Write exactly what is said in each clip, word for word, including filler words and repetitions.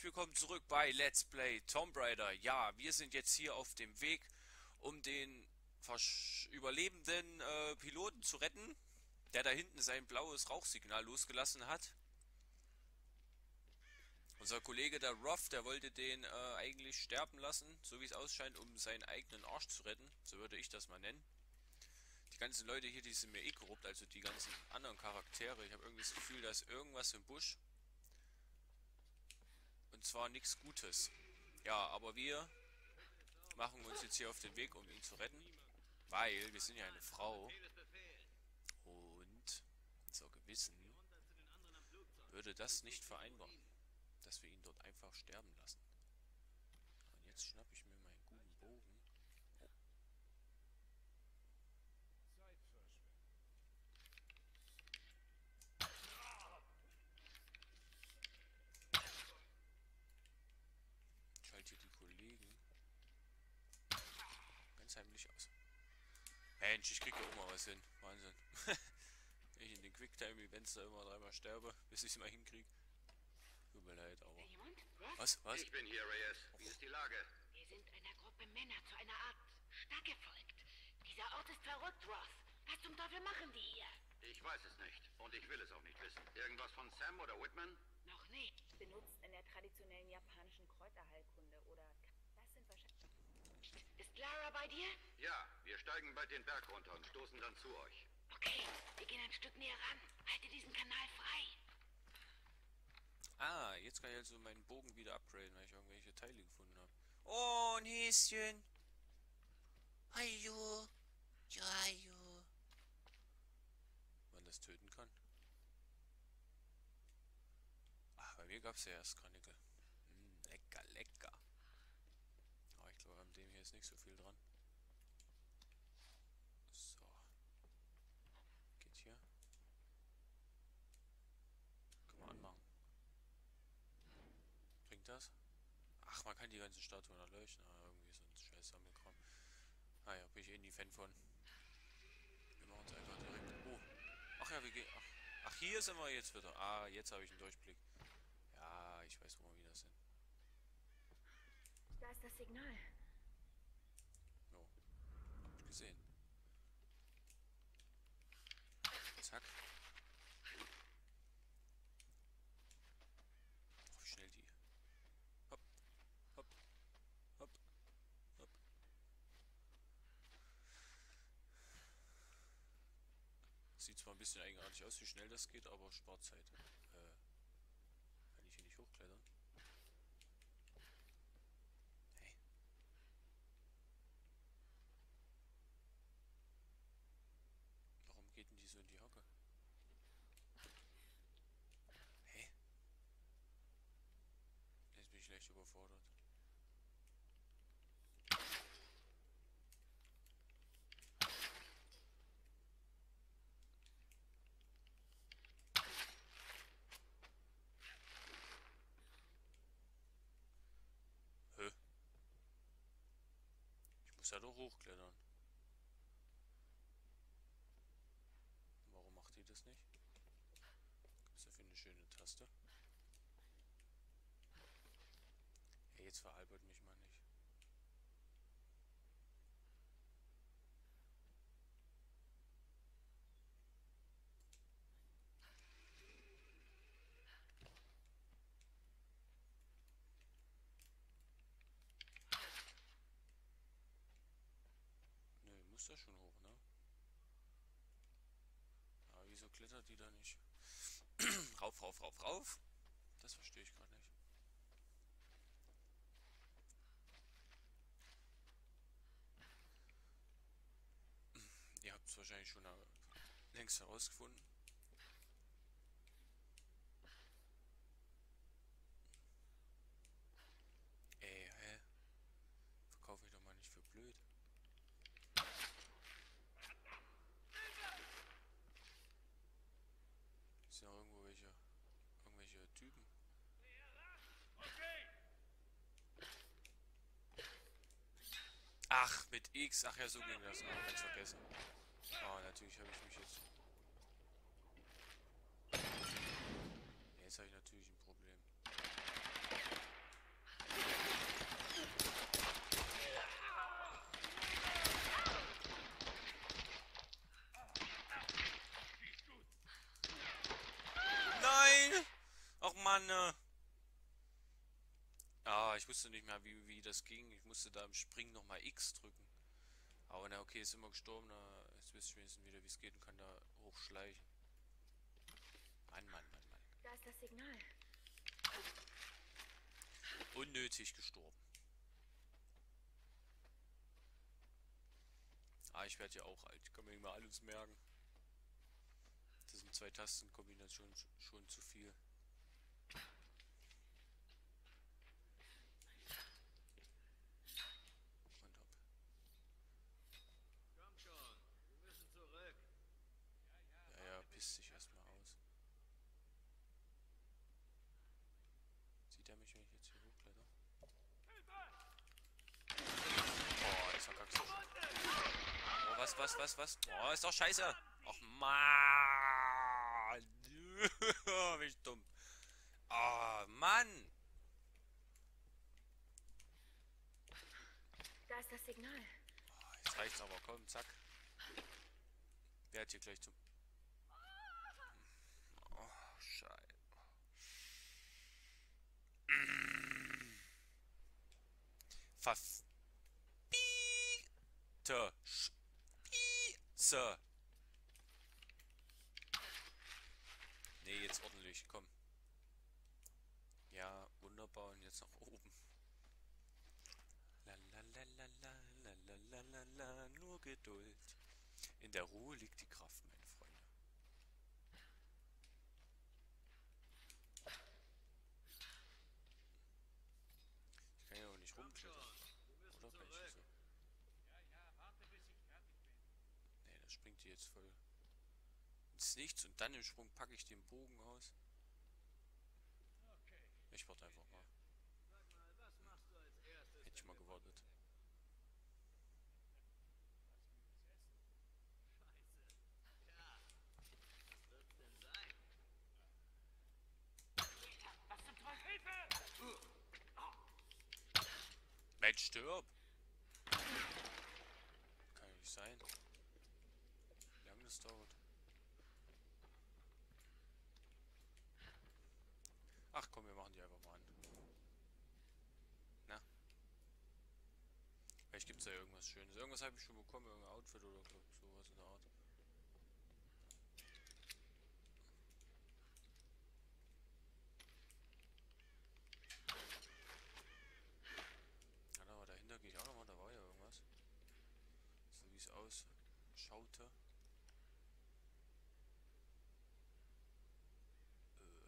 willkommen zurück bei Let's Play Tomb Raider. Ja, wir sind jetzt hier auf dem Weg, um den versch überlebenden äh, Piloten zu retten, der da hinten sein blaues Rauchsignal losgelassen hat. Unser Kollege, der Roth, der wollte den äh, eigentlich sterben lassen, so wie es ausscheint, um seinen eigenen Arsch zu retten. So würde ich das mal nennen. Die ganzen Leute hier, die sind mir eh korrupt, also die ganzen anderen Charaktere. Ich habe irgendwie das Gefühl, da ist irgendwas im Busch. Und zwar nichts Gutes. Ja, aber wir machen uns jetzt hier auf den Weg, um ihn zu retten. Weil wir sind ja eine Frau. Und zur Gewissen würde das nicht vereinbaren, dass wir ihn dort einfach sterben lassen. Und jetzt schnappe ich mir meinen guten Bogen. Oh. Schalte hier die Kollegen ganz heimlich aus. Mensch, ich krieg ja auch mal was hin. Wahnsinn. Wenn ich in den Quicktime-Events da immer dreimal sterbe, bis ich es mal hinkriege. Tut mir leid, aber... Was? Was? Ich bin hier, Reyes. Wie ist die Lage? Wir sind einer Gruppe Männer zu einer Art Stadt gefolgt. Dieser Ort ist verrückt, Roth. Was zum Teufel machen die hier? Ich weiß es nicht. Und ich will es auch nicht wissen. Irgendwas von Sam oder Whitman? Noch nicht. Benutzt in der traditionellen japanischen Kräuterheilkunde oder... Das sind wahrscheinlich... Ist Lara bei dir? Ja, wir steigen bald den Berg runter und stoßen dann zu euch. Okay, wir gehen ein Stück näher ran. Halte diesen Kanal frei. Ah, jetzt kann ich also meinen Bogen wieder upgraden, weil ich irgendwelche Teile gefunden habe. Oh, ein Häschen. Hallo. Ja, hallo. Man das töten kann. Ach, bei mir gab es ja erst Karnickel. Hm, lecker, lecker. Aber ich glaube, an dem hier ist nicht so viel dran. So. Geht hier. Kann man anmachen. Bringt das? Ach, man kann die ganzen Statuen erleuchten. Ah, irgendwie so ein scheiß Sammelkram. Ah ja, bin ich eh nie Fan von. Wir machen es einfach direkt. Oh. Ach ja, wir gehen. Ach. Ach, hier sind wir jetzt wieder. Ah, jetzt habe ich einen Durchblick. Ja, ich weiß, wo wir wieder sind. Da ist das Signal. Jo. Hab ich gesehen. Zack. Oh, wie schnell die. Hopp. Hopp. Hopp. Hopp. Sieht zwar ein bisschen eigenartig aus, wie schnell das geht, aber spart Zeit. Äh, kann ich hier nicht hochklettern? Hey. Warum geht denn die so in die Hocke? Hä? Jetzt bin ich leicht überfordert. Hä? Ich muss ja doch hochklettern. Warum macht die das nicht? Was ist da für eine schöne Taste? Hey, jetzt veralbert mich mal nicht. Nö, muss da schon hoch, ne? Aber wieso klettert die da nicht? Rauf, rauf, rauf, rauf? Das verstehe ich gerade nicht. Ihr habt es wahrscheinlich schon längst herausgefunden. Ey, hä? Verkaufe ich doch mal nicht für blöd. Sind noch irgendwo welche, irgendwelche Typen. Ach, mit X. Ach ja, so ging das. Oh, ganz vergessen. Oh, natürlich habe ich mich jetzt... Jetzt habe ich natürlich ein Problem. Mann! Ah, ich wusste nicht mehr, wie, wie das ging. Ich musste da im Springen nochmal X drücken. Aber na okay, ist immer gestorben. Na, jetzt wisst ihr wenigstens wieder, wie es geht und kann da hochschleichen. Mann, Mann, Mann, Mann. Da ist das Signal. Unnötig gestorben. Ah, ich werde ja auch alt. Ich kann mir immer alles merken. Das sind zwei Tastenkombinationen schon zu viel. Und hopp. Komm schon, wir müssen zurück. Ja, ja, pisst sich erstmal aus. Sieht er mich, wenn ich jetzt hier hochkletter? Oh, das war kacke. Oh, was, was, was, was? Oh, ist doch scheiße. Och, Mann. Bin ich dumm. Oh, Mann. Da ist das Signal. Oh, jetzt reicht's aber, komm, zack. Wer hat hier gleich zum... Oh, Scheiße. Verf... Bitte. Spieße. Nee, jetzt ordentlich, komm. Ja, wunderbar, und jetzt nach oben. La la la la la la la la la la, nur Geduld. In der Ruhe liegt die Kraft, meine Freunde. Ich kann ja auch nicht rumklettern. Oder kann ich so? Nee, da springt die jetzt voll ins Nichts und dann im Sprung packe ich den Bogen aus. Ich warte einfach mal. Hätte ich mal gewartet. Mensch, stirb! Kann ja nicht sein. Wie lange das dauert. Ach komm, wir machen die einfach mal an. Na? Vielleicht gibt es ja irgendwas Schönes. Irgendwas habe ich schon bekommen, irgendein Outfit oder sowas in der Art. Ja, aber dahinter gehe ich auch nochmal, da war ja irgendwas. So wie es ausschaute. Äh.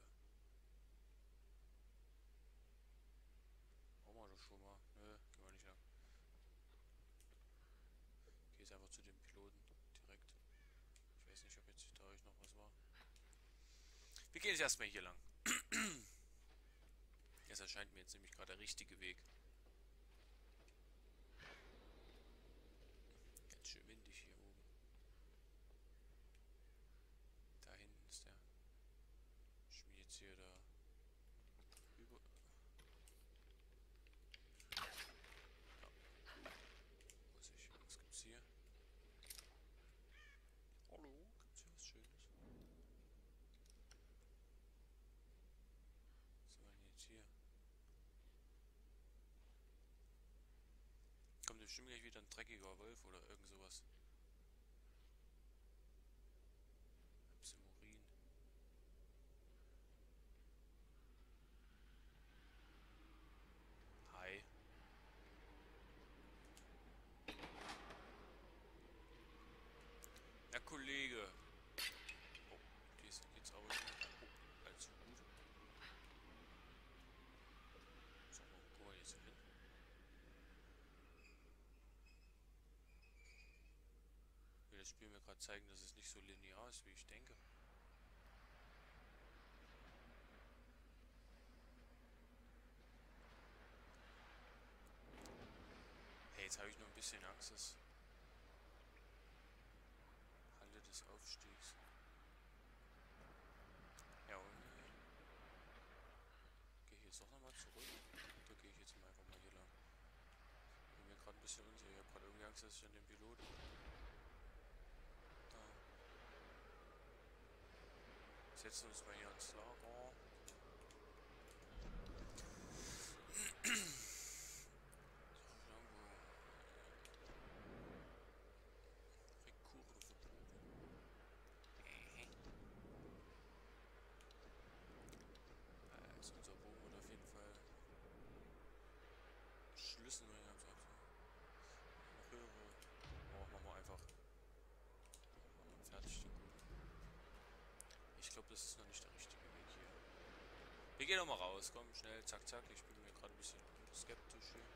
Machen wir das schon mal. Nö, gehen wir nicht lang. Geh jetzt einfach zu dem Piloten direkt. Ich weiß nicht, ob jetzt da euch noch was war. Wir gehen jetzt erstmal hier lang. Es erscheint mir jetzt nämlich gerade der richtige Weg. Ganz schön windig hier oben. Da hinten ist der Schmiedezieher da. Über. Ja. Muss ich. Was gibt's hier? Hallo? Gibt's hier was Schönes? Was war denn jetzt hier? Kommt bestimmt gleich wieder ein dreckiger Wolf oder irgend sowas. Absimurin. Hi. Ja, Kollege. Oh, geht's, geht's aber nicht. Oh, allzu gut. So, wo kommen wir jetzt hin? Will das Spiel mir gerade zeigen, dass es nicht so linear ist, wie ich denke. Hey, jetzt habe ich nur ein bisschen Angst, dass Halle des Aufstiegs. Ja, und äh, gehe ich jetzt doch nochmal zurück? Oder gehe ich jetzt mal einfach mal hier lang? Ich bin mir gerade ein bisschen unsicher. Ich habe gerade irgendwie Angst, dass ich an den Piloten. Da. Setzen uns mal hier ans Lager. glaube, das ist noch nicht der richtige Weg hier. Wir gehen doch mal raus. Komm, schnell, zack, zack. Ich bin mir gerade ein bisschen skeptisch hier.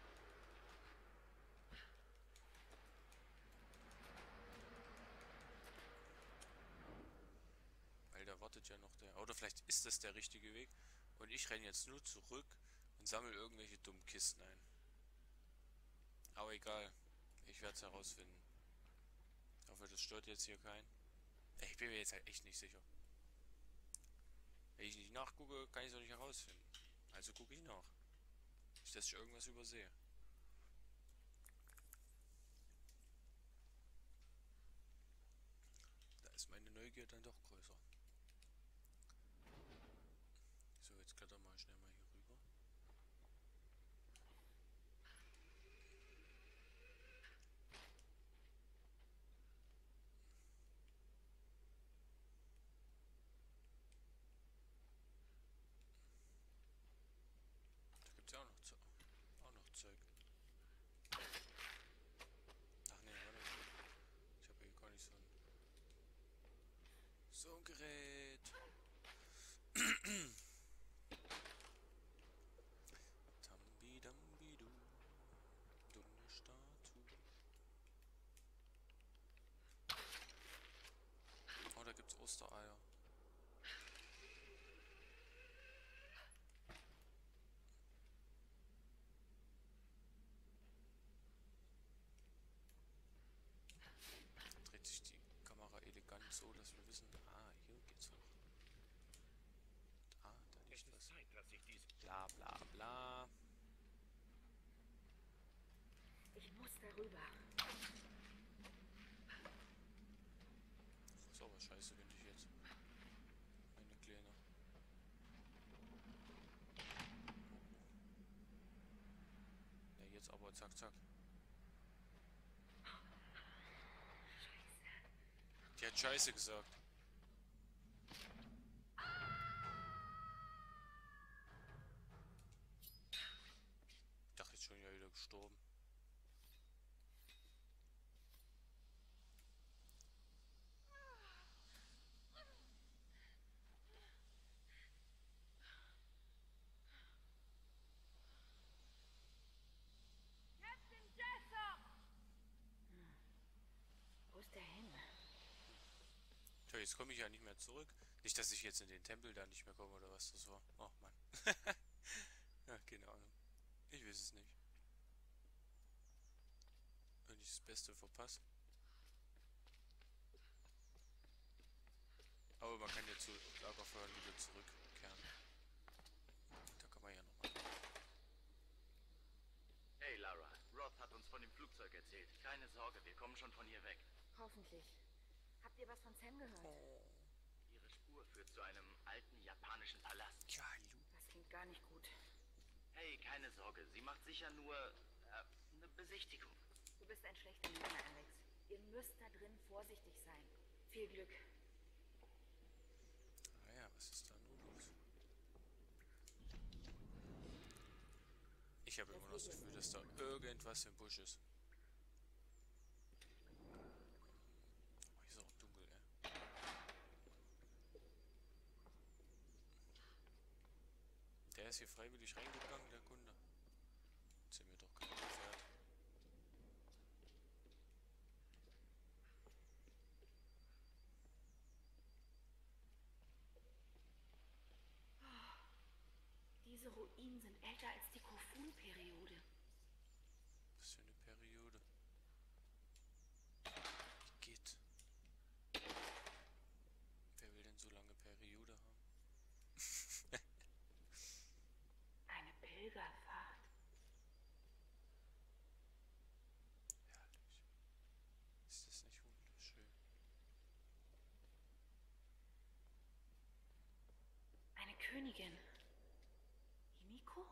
Weil da wartet ja noch der... Oder vielleicht ist das der richtige Weg. Und ich renne jetzt nur zurück und sammle irgendwelche dummen Kisten ein. Aber egal. Ich werde es herausfinden. Ich hoffe, das stört jetzt hier keinen. Ich bin mir jetzt halt echt nicht sicher. Wenn ich nicht nachgucke, kann ich es auch nicht herausfinden. Also gucke ich nach. Nicht, dass ich irgendwas übersehe. Da ist meine Neugier dann doch größer. So, jetzt kletter mal schnell mal hier rüber. Da gibt es ja auch noch, Ze auch noch Zeug. Ach nee, warte mal. Ich habe hier gar nicht so ein... So ein Gerät. Tambi-dambi-du. Dumme Statue. Oh, da gibt's Ostereier. Dreht sich die Kamera elegant so, dass wir wissen, ah, hier geht's hoch. Ah, da liegt was. Zeit, dass ich dies... Bla bla bla. Ich muss darüber. Ist aber scheiße, wenn ich jetzt. Meine Kleine. Ja, jetzt aber zack, zack. Die hat Scheiße gesagt. Ich dachte jetzt schon, ja wieder gestorben. Captain Jessup! Wo ist der hin? Tja, jetzt komme ich ja nicht mehr zurück. Nicht, dass ich jetzt in den Tempel da nicht mehr komme oder was das war. Ach Mann. Ja, keine Ahnung. Ich weiß es nicht. Wenn ich das Beste verpasse. Aber man kann ja zu Lagerfeuern wieder zurückkehren. Da kann man ja nochmal. Hey Lara, Roth hat uns von dem Flugzeug erzählt. Keine Sorge, wir kommen schon von hier weg. Hoffentlich. Habt ihr was von Sam gehört? Oh. Ihre Spur führt zu einem alten japanischen Palast. Ja, hallo. Das klingt gar nicht gut. Hey, keine Sorge, sie macht sicher nur äh, eine Besichtigung. Du bist ein schlechter Lehrer, Alex. Ihr müsst da drin vorsichtig sein. Viel Glück. Ah ja, was ist da nur los? Ich habe immer noch das Gefühl, dass da irgendwas im Busch ist. Oh, hier ist auch dunkel, ey. Der ist hier freiwillig reingegangen, der Kunde. Erzähl mir doch kein Pferd. Diese Ruinen sind älter als die Kofun-Periode. Was für eine Periode. Wie geht? Wer will denn so lange Periode haben? Eine Pilgerfahrt. Herrlich. Ist das nicht wunderschön? Eine Königin. Himiko?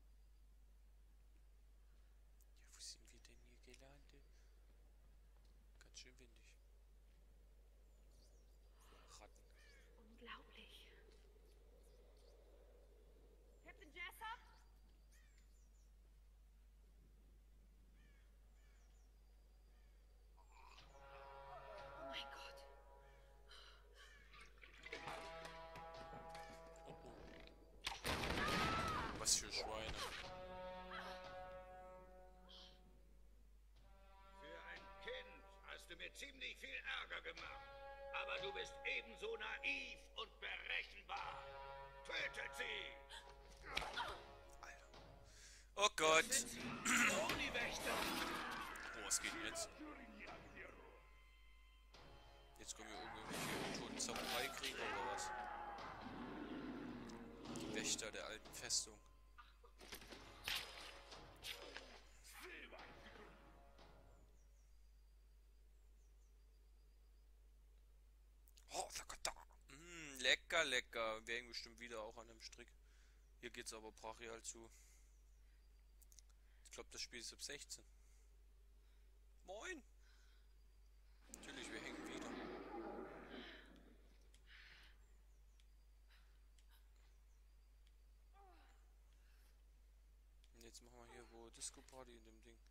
Ja, wo sind wir denn hier gelandet? Ganz schön windig. Ratten. Unglaublich. Captain Jessup? Oh mein Gott. Aber du bist ebenso naiv und berechenbar. Tötet sie! Alter. Oh Gott. Toni Wächter! Oh, was geht denn jetzt? Jetzt kommen hier irgendwelche toten Samurai-Krieger oder was? Die Wächter der alten Festung. Oh, mm, lecker, lecker. Wir hängen bestimmt wieder auch an dem Strick. Hier geht's aber brachial zu. Ich glaube, das Spiel ist ab sechzehn. Moin! Natürlich, wir hängen wieder. Und jetzt machen wir hier wo Disco Party in dem Ding.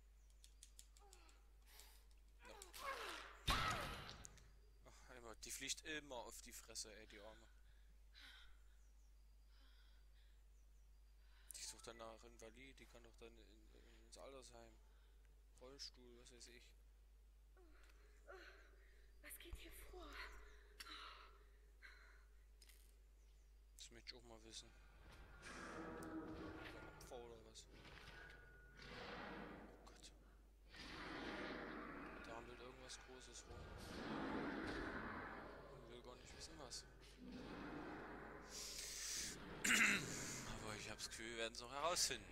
No. Ach, immer, die fliegt immer auf die Fresse, ey, die Arme. Die sucht dann nach Invalid, die kann doch dann in, in, ins Altersheim. Rollstuhl, was weiß ich. Was geht hier vor? Das möchte ich auch mal wissen. Opfer oder was? Oh Gott. Da handelt irgendwas Großes rum. Ich will gar nicht wissen was. Aber ich habe das Gefühl, wir werden es noch herausfinden.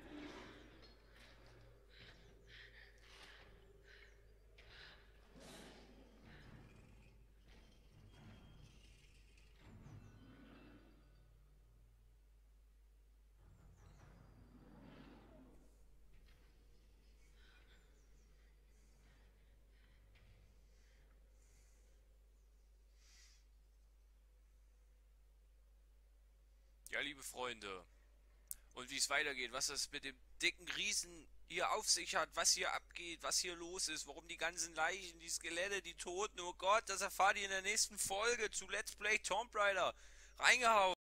Ja, liebe Freunde, und wie es weitergeht, was das mit dem dicken Riesen hier auf sich hat, was hier abgeht, was hier los ist, warum die ganzen Leichen, die Skelette, die Toten, oh Gott, das erfahrt ihr in der nächsten Folge zu Let's Play Tomb Raider. Reingehauen!